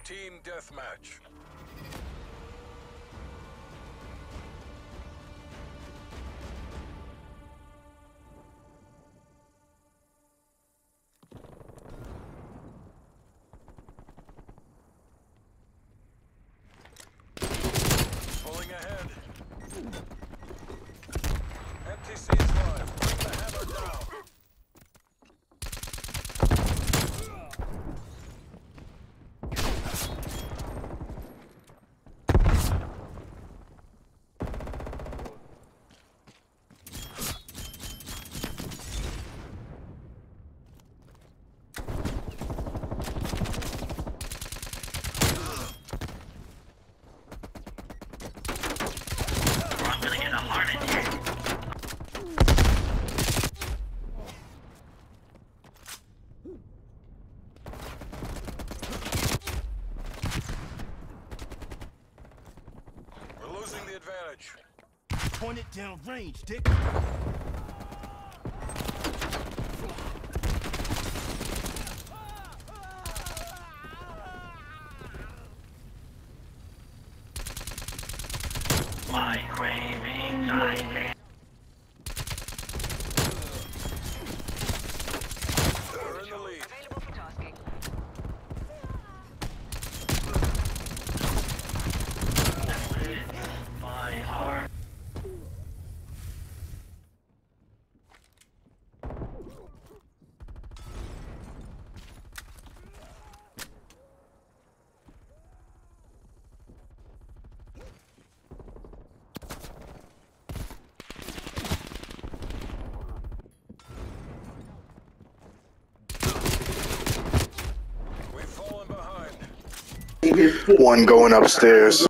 Team deathmatch. Pulling ahead. MTC is live. Bring the hammer down. Advantage. Point it down range, Dick. My craving nightmare. We're in the lead. Available for tasking. My heart. We've fallen behind. One going upstairs.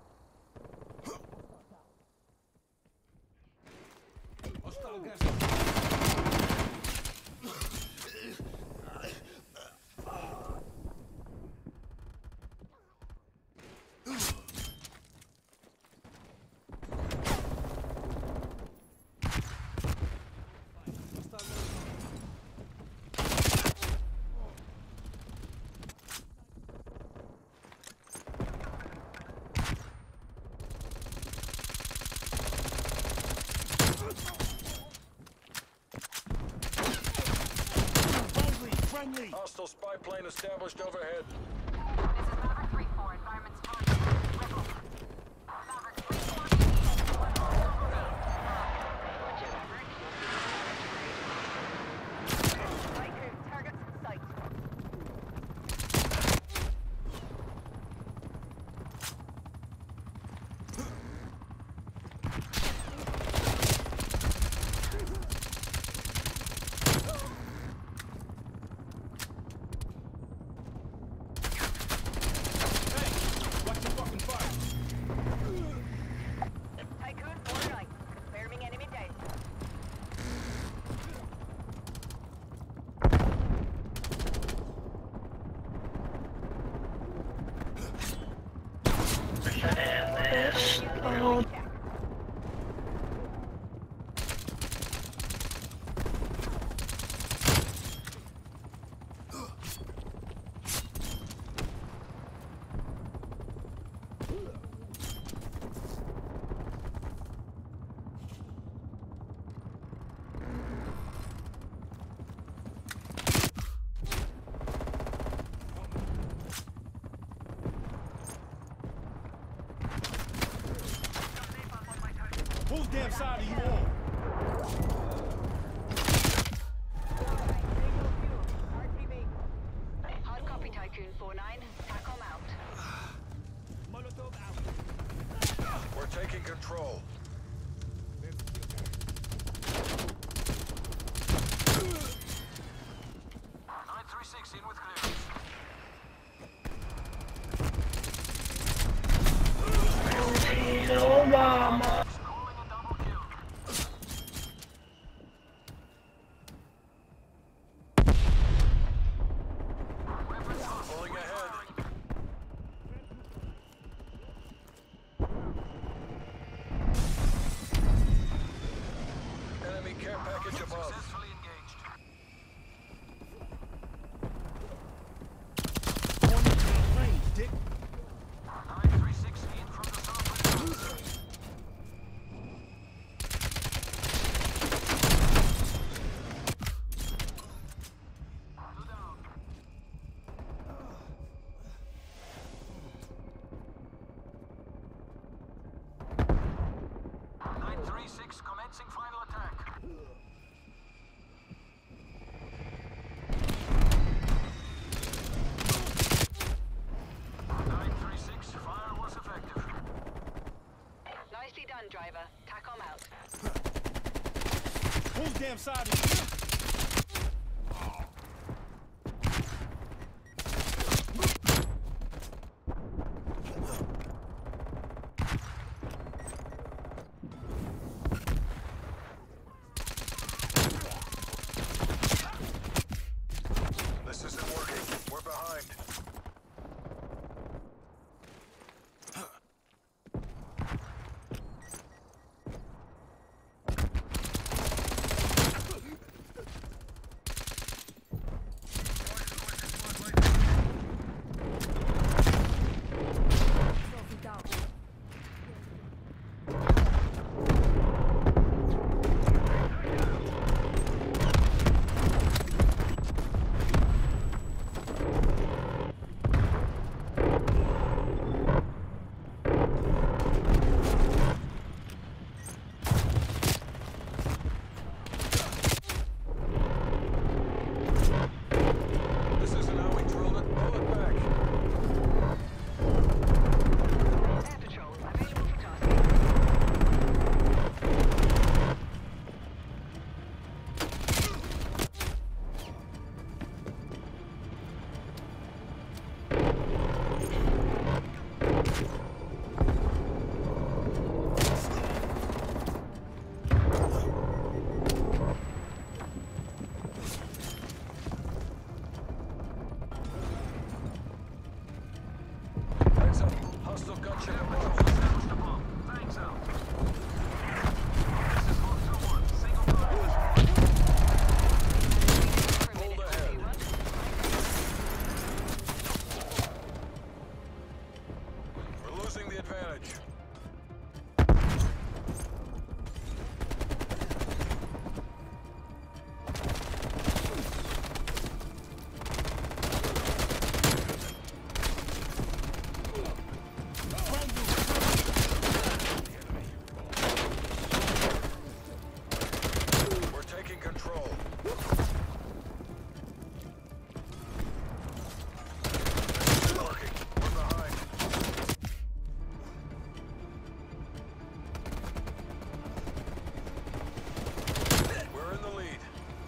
Friendly. Hostile spy plane established overhead. This is Maverick 3-4, environment's target. Rebel. Maverick 3-4, Tycoon, targets in sight. Watch your fucking fire. Tycoon 4-9, confirming enemy down. And this. Oh. Whose damn side are you on? RTV. Hard copy, Tycoon 4-9. TACOM out. Molotov out. We're taking control. Nine 3-6 in with clearance. Obama. Scoring a double kill. Weapons pulling ahead. Enemy care package above. Successfully engaged. Point it down range, Dick. damn side of you. This isn't working. We're behind. This isn't how we drilled it. Pull it back. Air Patrol, available for tasking. Heads up. Hostile gunship above. Established the bomb. Thanks out. This is Hawk 2-1. Single target. Hold ahead. We're losing the advantage. We're taking control. It's working. We're behind. We're in the lead.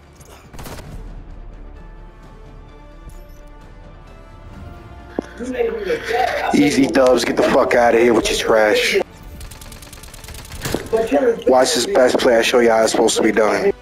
Easy dubs, get the fuck out of here with your trash. Watch this best play, I show you how it's supposed to be done.